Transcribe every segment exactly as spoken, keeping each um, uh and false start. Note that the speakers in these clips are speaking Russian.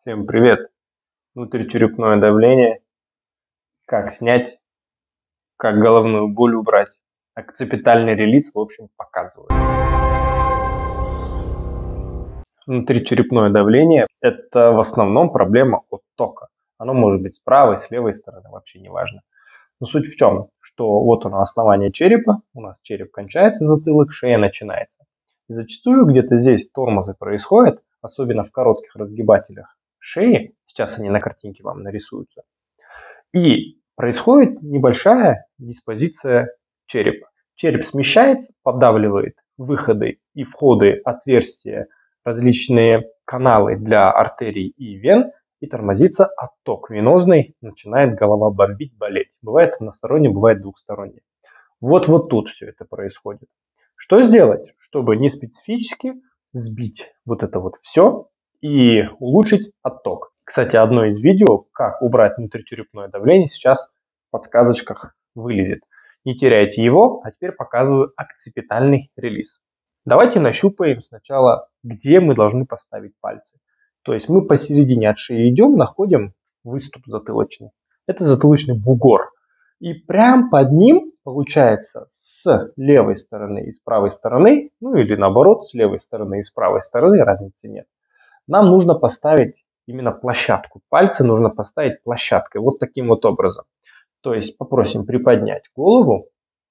Всем привет! Внутричерепное давление, как снять, как головную боль убрать, окципитальный релиз, в общем, показываю. Внутричерепное давление – это в основном проблема оттока. Оно может быть с правой, с левой стороны, вообще не важно. Но суть в чем, что вот оно основание черепа, у нас череп кончается, затылок, шея начинается. И зачастую где-то здесь тормозы происходят, особенно в коротких разгибателях шеи, сейчас они на картинке вам нарисуются, и происходит небольшая диспозиция черепа. Череп смещается, поддавливает выходы и входы, отверстия, различные каналы для артерий и вен, и тормозится отток венозный, начинает голова бомбить, болеть. Бывает односторонне, бывает двухсторонне. Вот вот тут все это происходит. Что сделать, чтобы не специфически сбить вот это вот все и улучшить отток? Кстати, одно из видео, как убрать внутричерепное давление, сейчас в подсказочках вылезет. Не теряйте его, а теперь показываю окципитальный релиз. Давайте нащупаем сначала, где мы должны поставить пальцы. То есть мы посередине от шеи идем, находим выступ затылочный. Это затылочный бугор. И прям под ним, получается, с левой стороны и с правой стороны, ну или наоборот, с левой стороны и с правой стороны, разницы нет, нам нужно поставить именно площадку. Пальцы нужно поставить площадкой, вот таким вот образом. То есть попросим приподнять голову,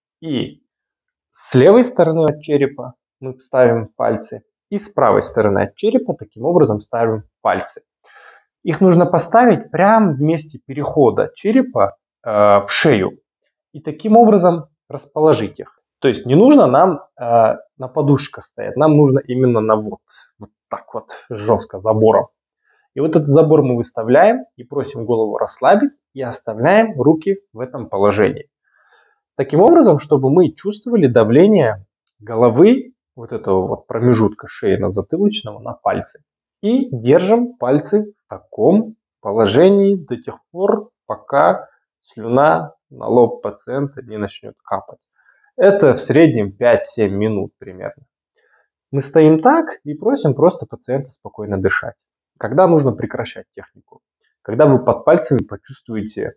и с левой стороны от черепа мы ставим пальцы, и с правой стороны от черепа таким образом ставим пальцы. Их нужно поставить прямо в месте перехода черепа э, в шею, и таким образом расположить их. То есть не нужно нам э, на подушках стоять, нам нужно именно на вот, вот так вот жестко забором. И вот этот забор мы выставляем и просим голову расслабить и оставляем руки в этом положении. Таким образом, чтобы мы чувствовали давление головы, вот этого вот промежутка шейно-затылочного на пальцы. И держим пальцы в таком положении до тех пор, пока слюна на лоб пациента не начнет капать. Это в среднем пять-семь минут примерно. Мы стоим так и просим просто пациента спокойно дышать. Когда нужно прекращать технику? Когда вы под пальцами почувствуете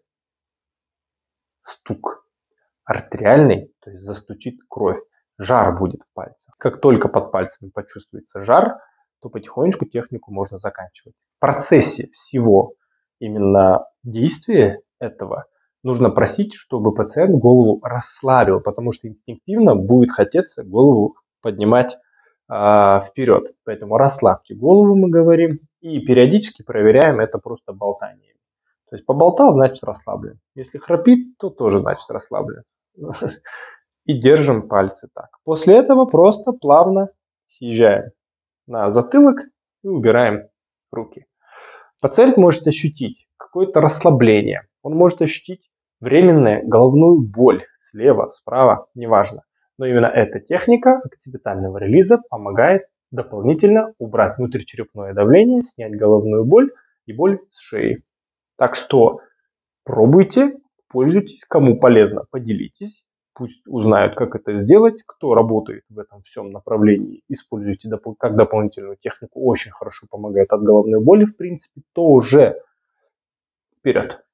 стук артериальный, то есть застучит кровь, жар будет в пальцах. Как только под пальцами почувствуется жар, то потихонечку технику можно заканчивать. В процессе всего именно действия этого нужно просить, чтобы пациент голову расслабил, потому что инстинктивно будет хотеться голову поднимать э, вперед. Поэтому расслабьте голову, мы говорим, и периодически проверяем это просто болтанием. То есть поболтал, значит расслаблен. Если храпит, то тоже значит расслаблен. И держим пальцы так. После этого просто плавно съезжаем на затылок и убираем руки. Пациент может ощутить какое-то расслабление. Он может ощутить временную головную боль слева, справа, неважно. Но именно эта техника окципитального релиза помогает дополнительно убрать внутричерепное давление, снять головную боль и боль с шеи. Так что пробуйте, пользуйтесь, кому полезно, поделитесь. Пусть узнают, как это сделать, кто работает в этом всем направлении. Используйте доп- как дополнительную технику, очень хорошо помогает от головной боли, в принципе, тоже вперед.